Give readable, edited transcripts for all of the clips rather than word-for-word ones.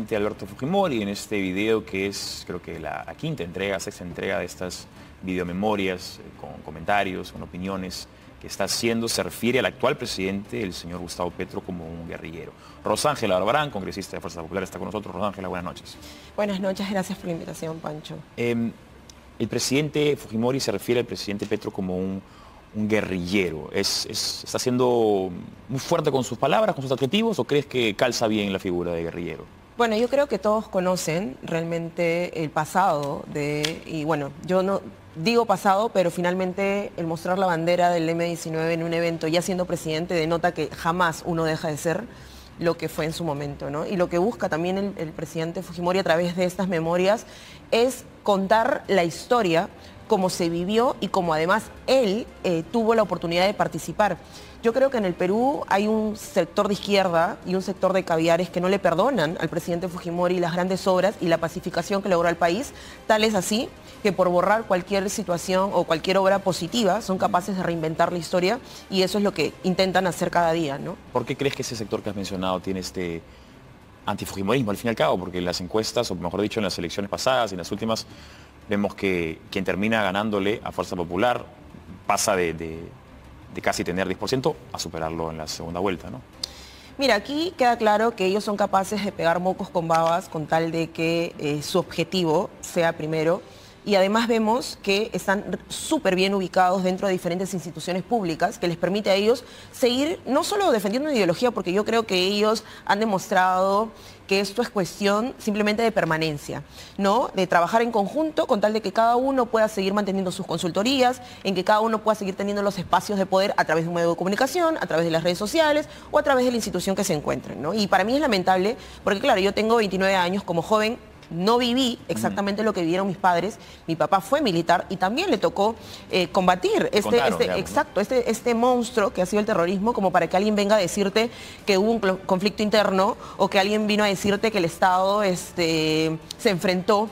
presidente Alberto Fujimori en este video que es, creo que la quinta entrega, sexta entrega de estas videomemorias, con comentarios, con opiniones que está haciendo, se refiere al actual presidente, el señor Gustavo Petro, como un guerrillero. Rosángela Barbarán, congresista de Fuerza Popular, está con nosotros. Rosángela, buenas noches. Buenas noches, gracias por la invitación, Pancho. El presidente Fujimori se refiere al presidente Petro como un guerrillero. ¿Está siendo muy fuerte con sus palabras, con sus adjetivos, o crees que calza bien la figura de guerrillero? Bueno, yo creo que todos conocen realmente el pasado y bueno, yo no digo pasado, pero finalmente el mostrar la bandera del M-19 en un evento ya siendo presidente denota que jamás uno deja de ser lo que fue en su momento, ¿no? Y lo que busca también el presidente Fujimori a través de estas memorias es contar la historia como se vivió y como además él tuvo la oportunidad de participar. Yo creo que en el Perú hay un sector de izquierda y un sector de caviares que no le perdonan al presidente Fujimori las grandes obras y la pacificación que logró el país, tal es así que por borrar cualquier situación o cualquier obra positiva son capaces de reinventar la historia, y eso es lo que intentan hacer cada día, ¿no? ¿Por qué crees que ese sector que has mencionado tiene este antifujimorismo al fin y al cabo? Porque en las encuestas, o mejor dicho en las elecciones pasadas y en las últimas, vemos que quien termina ganándole a Fuerza Popular pasa de casi tener 10% a superarlo en la segunda vuelta, ¿no? Mira, aquí queda claro que ellos son capaces de pegar mocos con babas con tal de que su objetivo sea primero. Y además vemos que están súper bien ubicados dentro de diferentes instituciones públicas que les permite a ellos seguir no solo defendiendo una ideología, porque yo creo que ellos han demostrado que esto es cuestión simplemente de permanencia, ¿no? De trabajar en conjunto con tal de que cada uno pueda seguir manteniendo sus consultorías, en que cada uno pueda seguir teniendo los espacios de poder a través de un medio de comunicación, a través de las redes sociales o a través de la institución que se encuentren, ¿no? Y para mí es lamentable porque, claro, yo tengo 29 años, como joven no viví exactamente lo que vivieron mis padres. Mi papá fue militar y también le tocó combatir este monstruo que ha sido el terrorismo, como para que alguien venga a decirte que hubo un conflicto interno o que alguien vino a decirte que el Estado se enfrentó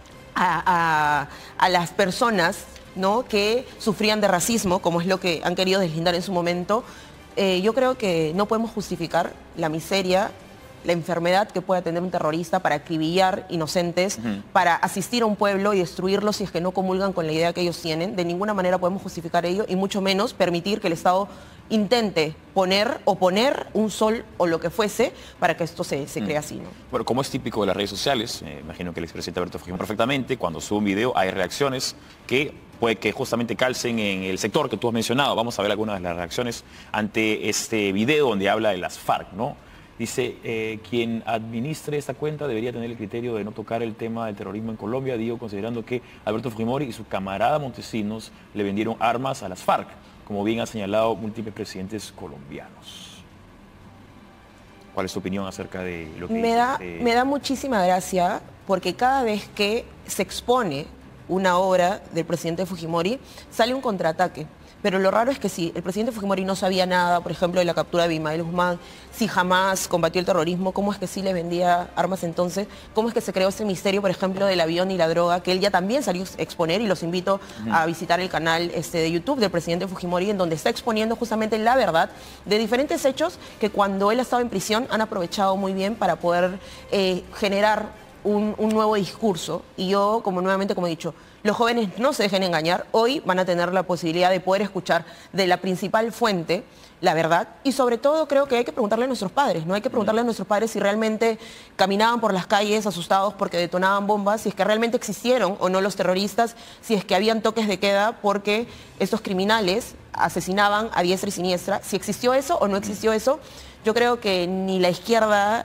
a las personas, ¿no?, que sufrían de racismo, como es lo que han querido deslindar en su momento. Yo creo que no podemos justificar la miseria, la enfermedad que pueda tener un terrorista para acribillar inocentes, para asistir a un pueblo y destruirlo si es que no comulgan con la idea que ellos tienen. De ninguna manera podemos justificar ello y mucho menos permitir que el Estado intente poner un sol o lo que fuese para que esto se crea así, ¿no? Bueno, como es típico de las redes sociales, imagino que el expresidente Alberto Fujimori perfectamente, cuando sube un video hay reacciones que puede que justamente calcen en el sector que tú has mencionado. Vamos a ver algunas de las reacciones ante este video donde habla de las FARC, ¿no? Dice, quien administre esta cuenta debería tener el criterio de no tocar el tema del terrorismo en Colombia, digo, considerando que Alberto Fujimori y su camarada Montesinos le vendieron armas a las FARC, como bien han señalado múltiples presidentes colombianos. ¿Cuál es tu opinión acerca de lo que me da muchísima gracia, porque cada vez que se expone una obra del presidente Fujimori, sale un contraataque. Pero lo raro es que si el presidente Fujimori no sabía nada, por ejemplo, de la captura de Abimael Guzmán, si jamás combatió el terrorismo, ¿cómo es que sí le vendía armas entonces? ¿Cómo es que se creó ese misterio, por ejemplo, del avión y la droga, que él ya también salió a exponer? Y los invito a visitar el canal de YouTube del presidente Fujimori, en donde está exponiendo justamente la verdad de diferentes hechos que cuando él ha estado en prisión han aprovechado muy bien para poder generar un nuevo discurso. Y yo, nuevamente, como he dicho, los jóvenes no se dejen engañar. Hoy van a tener la posibilidad de poder escuchar de la principal fuente la verdad, y sobre todo creo que hay que preguntarle a nuestros padres, ¿no? Hay que preguntarle a nuestros padres si realmente caminaban por las calles asustados porque detonaban bombas, si es que realmente existieron o no los terroristas, si es que habían toques de queda porque estos criminales asesinaban a diestra y siniestra, si existió eso o no existió eso. Yo creo que ni la izquierda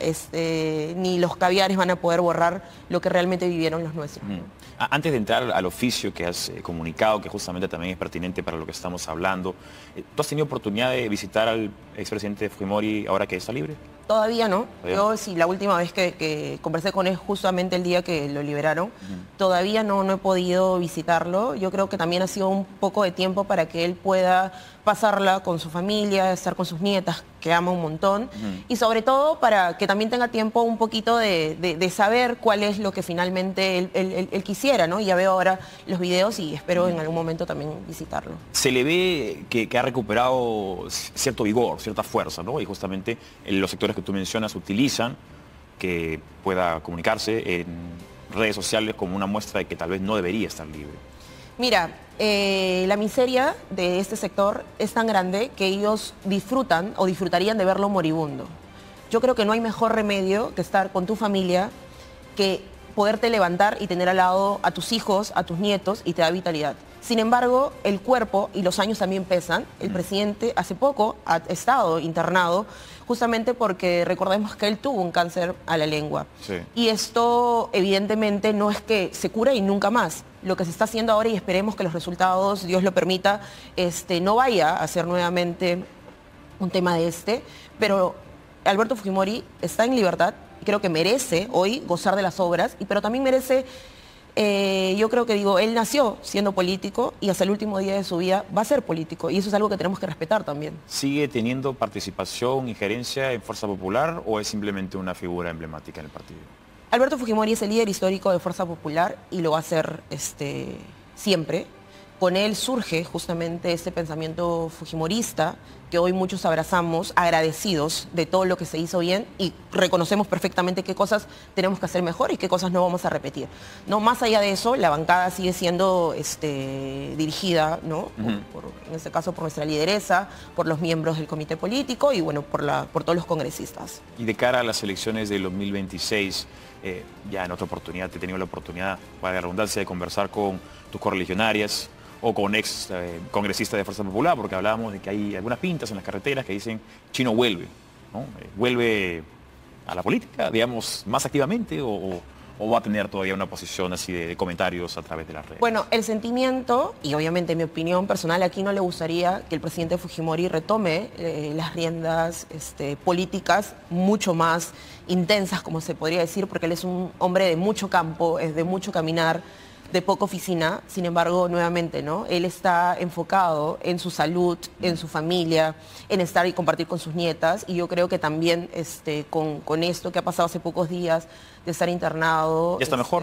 ni los caviares van a poder borrar lo que realmente vivieron los nuestros. Antes de entrar al oficio que has comunicado, que justamente también es pertinente para lo que estamos hablando, ¿tú has tenido oportunidad de visitar al expresidente Fujimori ahora que está libre? Todavía no. Yo sí, la última vez que conversé con él, justamente el día que lo liberaron, todavía no he podido visitarlo. Yo creo que también ha sido un poco de tiempo para que él pueda pasarla con su familia, estar con sus nietas, que ama un montón, y sobre todo para que también tenga tiempo un poquito de saber cuál es lo que finalmente él quisiera, ¿no? Ya veo ahora los videos y espero en algún momento también visitarlo. Se le ve que ha recuperado cierto vigor, cierta fuerza, ¿no? Y justamente los sectores que tú mencionas utilizan que pueda comunicarse en redes sociales como una muestra de que tal vez no debería estar libre? Mira, la miseria de este sector es tan grande que ellos disfrutan o disfrutarían de verlo moribundo. Yo creo que no hay mejor remedio que estar con tu familia, que poderte levantar y tener al lado a tus hijos, a tus nietos, y te da vitalidad. Sin embargo, el cuerpo y los años también pesan. El presidente hace poco ha estado internado justamente porque recordemos que él tuvo un cáncer a la lengua. Sí. Y esto evidentemente no es que se cure y nunca más. Lo que se está haciendo ahora, y esperemos que los resultados, Dios lo permita, no vaya a ser nuevamente un tema pero Alberto Fujimori está en libertad y creo que merece hoy gozar de las obras, pero también merece, yo creo que él nació siendo político y hasta el último día de su vida va a ser político, y eso es algo que tenemos que respetar también. ¿Sigue teniendo participación, injerencia en Fuerza Popular o es simplemente una figura emblemática en el partido? Alberto Fujimori es el líder histórico de Fuerza Popular y lo va a ser siempre. Con él surge justamente este pensamiento fujimorista que hoy muchos abrazamos, agradecidos de todo lo que se hizo bien, y reconocemos perfectamente qué cosas tenemos que hacer mejor y qué cosas no vamos a repetir. No, más allá de eso, la bancada sigue siendo dirigida, ¿no? En este caso por nuestra lideresa, por los miembros del comité político y bueno, por todos los congresistas. Y de cara a las elecciones del 2026, ya en otra oportunidad, he tenido la oportunidad, para la redundancia, de conversar con tus correligionarias o con ex congresistas de Fuerza Popular, porque hablábamos de que hay algunas pintas en las carreteras que dicen Chino vuelve, ¿no? ¿Vuelve a la política, digamos, más activamente o va a tener todavía una posición así de comentarios a través de las redes? Bueno, el sentimiento, y obviamente mi opinión personal, aquí no le gustaría que el presidente Fujimori retome las riendas políticas mucho más intensas, como se podría decir, porque él es un hombre de mucho campo, es de mucho caminar, de poca oficina. Sin embargo, nuevamente, ¿no? Él está enfocado en su salud, en su familia, en estar y compartir con sus nietas, y yo creo que también con esto que ha pasado hace pocos días de estar internado... ¿Ya está mejor?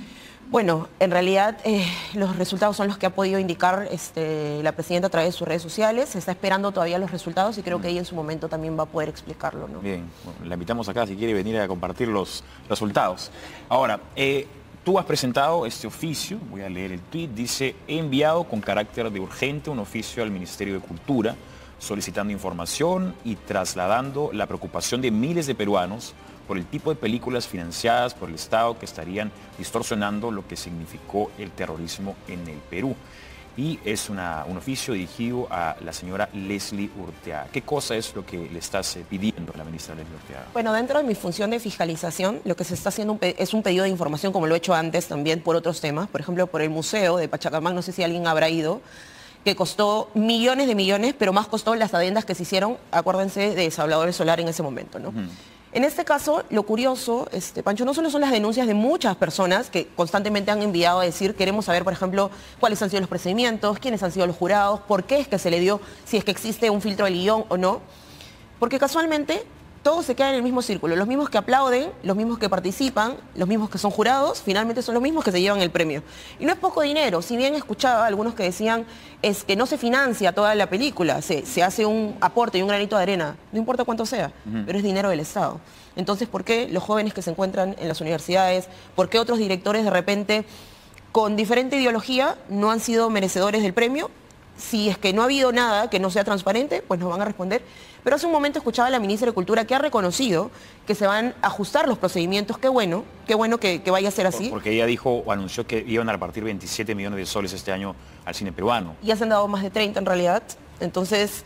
Bueno, en realidad los resultados son los que ha podido indicar la presidenta a través de sus redes sociales. Se está esperando todavía los resultados y creo que ella en su momento también va a poder explicarlo, ¿no? Bien, bueno, la invitamos acá si quiere venir a compartir los resultados. Ahora, tú has presentado este oficio, voy a leer el tuit, dice: he enviado con carácter de urgente un oficio al Ministerio de Cultura solicitando información y trasladando la preocupación de miles de peruanos por el tipo de películas financiadas por el Estado que estarían distorsionando lo que significó el terrorismo en el Perú. Y es un oficio dirigido a la señora Leslie Urteaga. ¿Qué cosa es lo que le estás pidiendo a la ministra Leslie Urteaga? Bueno, dentro de mi función de fiscalización, lo que se está haciendo es un pedido de información, como lo he hecho antes también por otros temas. Por ejemplo, por el museo de Pachacamán, no sé si alguien habrá ido, que costó millones de millones, pero más costó las adendas que se hicieron, acuérdense, de Salvador Solar en ese momento, ¿no? En este caso, lo curioso, Pancho, no solo son las denuncias de muchas personas que constantemente han enviado a decir: queremos saber, por ejemplo, cuáles han sido los procedimientos, quiénes han sido los jurados, por qué es que se le dio, si es que existe un filtro del guión o no, porque casualmente todos se quedan en el mismo círculo. Los mismos que aplauden, los mismos que participan, los mismos que son jurados, finalmente son los mismos que se llevan el premio. Y no es poco dinero. Si bien escuchaba a algunos que decían es que no se financia toda la película, se hace un aporte y un granito de arena, no importa cuánto sea, pero es dinero del Estado. Entonces, ¿por qué los jóvenes que se encuentran en las universidades, por qué otros directores de repente con diferente ideología no han sido merecedores del premio? Si es que no ha habido nada que no sea transparente, pues nos van a responder. Pero hace un momento escuchaba a la ministra de Cultura que ha reconocido que se van a ajustar los procedimientos. Qué bueno que vaya a ser así. Porque ella dijo o anunció que iban a repartir 27 millones de soles este año al cine peruano. Ya se han dado más de 30 en realidad. Entonces,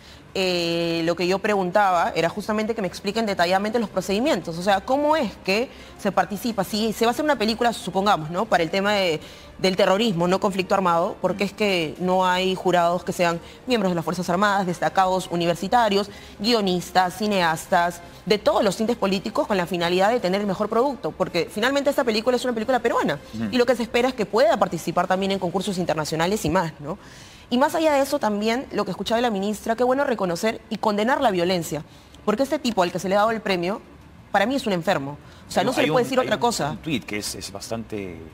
lo que yo preguntaba era justamente que me expliquen detalladamente los procedimientos. O sea, ¿cómo es que se participa? Si se va a hacer una película, supongamos, ¿no?, para el tema del terrorismo, no conflicto armado, porque es que no hay jurados que sean miembros de las Fuerzas Armadas, destacados universitarios, guionistas, cineastas, de todos los tintes políticos, con la finalidad de tener el mejor producto, porque finalmente esta película es una película peruana y lo que se espera es que pueda participar también en concursos internacionales y más, ¿no? Y más allá de eso también, lo que escuchaba de la ministra, qué bueno reconocer y condenar la violencia, porque este tipo al que se le ha dado el premio, para mí es un enfermo. O sea, no se le puede decir otra cosa. Un tuit que es bastante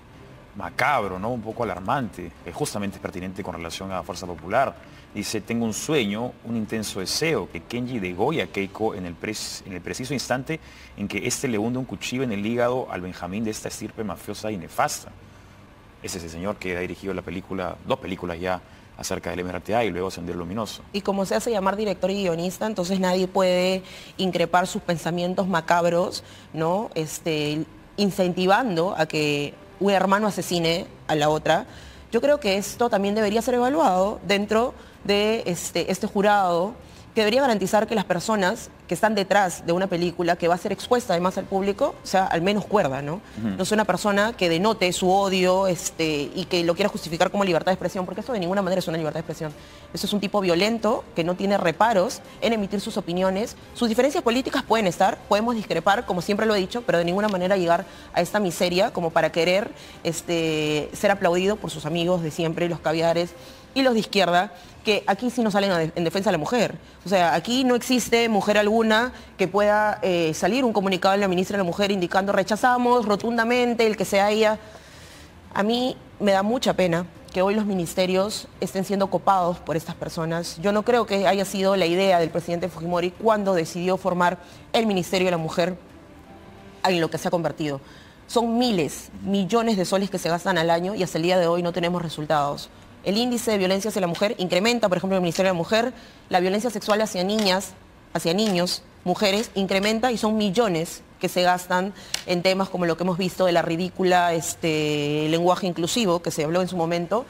macabro, ¿no? Un poco alarmante, que justamente es pertinente con relación a Fuerza Popular. Dice, tengo un sueño, un intenso deseo, que Kenji degolle a Keiko en el preciso instante en que éste le hunde un cuchillo en el hígado al Benjamín de esta estirpe mafiosa y nefasta. Es ese señor que ha dirigido la película, 2 películas ya, acerca del MRTA y luego Sendero Luminoso. Y como se hace llamar director y guionista, entonces nadie puede increpar sus pensamientos macabros, ¿no? Incentivando a que un hermano asesine a la otra. Yo creo que esto también debería ser evaluado dentro de este jurado, que debería garantizar que las personas que están detrás de una película que va a ser expuesta además al público, sea al menos cuerda, ¿no? No sea una persona que denote su odio y que lo quiera justificar como libertad de expresión, porque eso de ninguna manera es una libertad de expresión. Eso es un tipo violento que no tiene reparos en emitir sus opiniones. Sus diferencias políticas pueden estar, podemos discrepar, como siempre lo he dicho, pero de ninguna manera llegar a esta miseria como para querer ser aplaudido por sus amigos de siempre, los caviares y los de izquierda, que aquí sí no salen en defensa de la mujer. O sea, aquí no existe mujer alguna que pueda salir un comunicado de la ministra de la Mujer indicando rechazamos rotundamente el que sea ella. A mí me da mucha pena que hoy los ministerios estén siendo copados por estas personas. Yo no creo que haya sido la idea del presidente Fujimori cuando decidió formar el Ministerio de la Mujer en lo que se ha convertido. Son miles, millones de soles que se gastan al año y hasta el día de hoy no tenemos resultados. El índice de violencia hacia la mujer incrementa, por ejemplo, en el Ministerio de la Mujer, la violencia sexual hacia niñas, hacia niños, mujeres, incrementa y son millones que se gastan en temas como lo que hemos visto de la ridícula lenguaje inclusivo que se habló en su momento.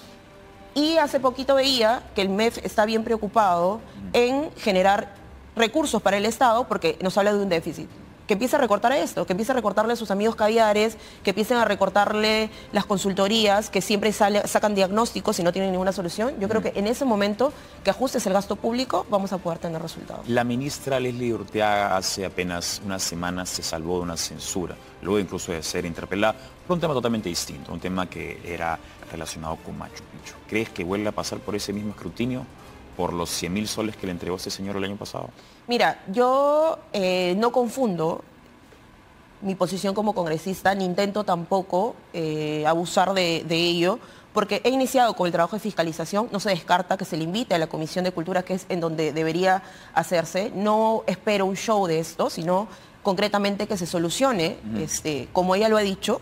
Y hace poquito veía que el MEF está bien preocupado en generar recursos para el Estado porque nos habla de un déficit. Que empiece a recortar esto, que empiece a recortarle a sus amigos caviares, que empiecen a recortarle las consultorías, que siempre sacan diagnósticos y no tienen ninguna solución. Yo creo que en ese momento que ajustes el gasto público vamos a poder tener resultados. La ministra Leslie Urteaga hace apenas unas semanas se salvó de una censura, luego incluso de ser interpelada por un tema totalmente distinto, un tema que era relacionado con Machu Picchu. ¿Crees que vuelve a pasar por ese mismo escrutinio? ¿Por los 100.000 soles que le entregó ese señor el año pasado? Mira, yo no confundo mi posición como congresista, ni intento tampoco abusar de ello, porque he iniciado con el trabajo de fiscalización, no se descarta que se le invite a la Comisión de Cultura, que es en donde debería hacerse. No espero un show de esto, sino concretamente que se solucione, como ella lo ha dicho,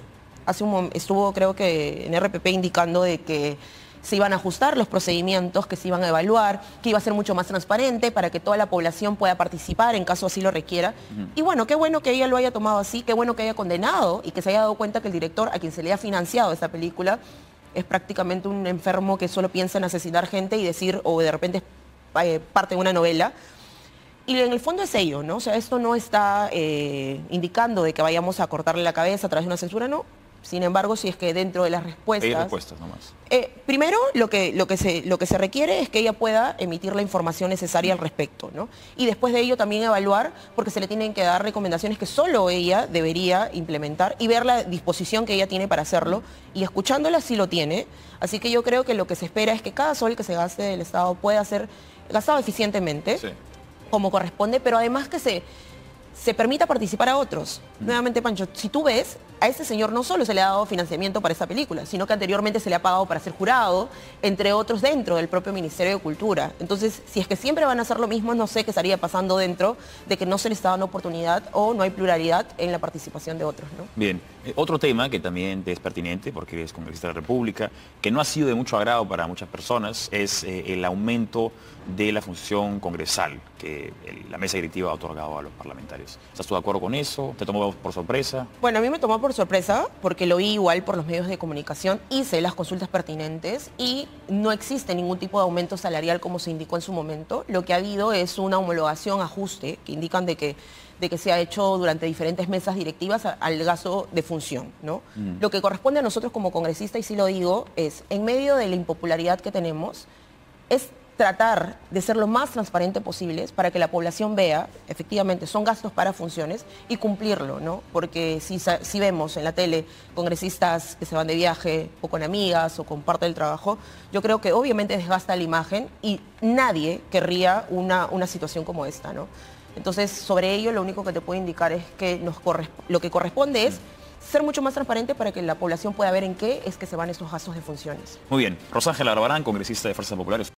estuvo creo que en RPP indicando de que se iban a ajustar los procedimientos, que se iban a evaluar, que iba a ser mucho más transparente para que toda la población pueda participar en caso así lo requiera. Y bueno, qué bueno que ella lo haya tomado así, qué bueno que haya condenado y que se haya dado cuenta que el director a quien se le ha financiado esta película es prácticamente un enfermo que solo piensa en asesinar gente y decir, o de repente es parte de una novela. Y en el fondo es ello, ¿no? O sea, esto no está indicando de que vayamos a cortarle la cabeza a través de una censura, no. Sin embargo, si es que dentro de las respuestas... Hay respuestas nomás. Primero, lo que se requiere es que ella pueda emitir la información necesaria al respecto, ¿no? Y después de ello también evaluar, porque se le tienen que dar recomendaciones que solo ella debería implementar y ver la disposición que ella tiene para hacerlo, y escuchándola sí lo tiene. Así que yo creo que lo que se espera es que cada sol que se gaste del Estado pueda ser gastado eficientemente, como corresponde, pero además que se permita participar a otros. Nuevamente, Pancho, si tú ves, a este señor no solo se le ha dado financiamiento para esta película, sino que anteriormente se le ha pagado para ser jurado, entre otros dentro del propio Ministerio de Cultura. Entonces, si es que siempre van a hacer lo mismo, no sé qué estaría pasando dentro de que no se les está dando oportunidad o no hay pluralidad en la participación de otros, ¿no? Bien, otro tema que también es pertinente, porque eres congresista de la República, que no ha sido de mucho agrado para muchas personas, es el aumento de la función congresal que la mesa directiva ha otorgado a los parlamentarios. ¿Estás tú de acuerdo con eso? ¿Te tomó por sorpresa? Bueno, a mí me tomó por sorpresa porque lo vi igual por los medios de comunicación, hice las consultas pertinentes y no existe ningún tipo de aumento salarial como se indicó en su momento. Lo que ha habido es una homologación, ajuste, que indican de que se ha hecho durante diferentes mesas directivas al gasto de función, ¿no? Lo que corresponde a nosotros como congresistas, y sí lo digo, es en medio de la impopularidad que tenemos, es tratar de ser lo más transparente posible para que la población vea, efectivamente, son gastos para funciones y cumplirlo, ¿no? Porque si vemos en la tele congresistas que se van de viaje o con amigas o con parte del trabajo, yo creo que obviamente desgasta la imagen y nadie querría una situación como esta, ¿no? Entonces, sobre ello, lo único que te puedo indicar es que lo que corresponde es ser mucho más transparente para que la población pueda ver en qué es que se van estos gastos de funciones. Muy bien. Rosángela Barbarán, congresista de Fuerzas Populares.